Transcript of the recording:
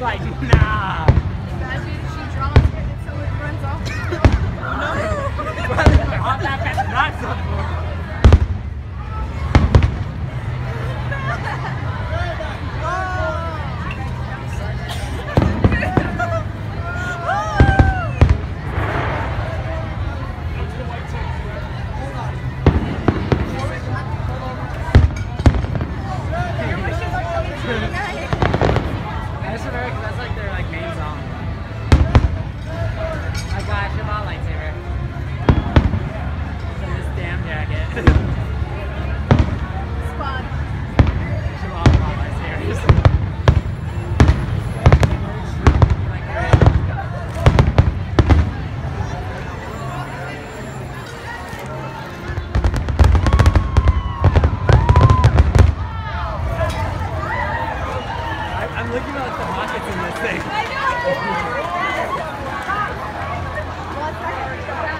like, nah. Imagine she draws it and someone runs off. Off that fence, not something. That's like their like main song. I got you my lightsaber. So this damn jacket. Spot. Shabbat my lightsabers. I'm looking at the pockets in this thing. I know.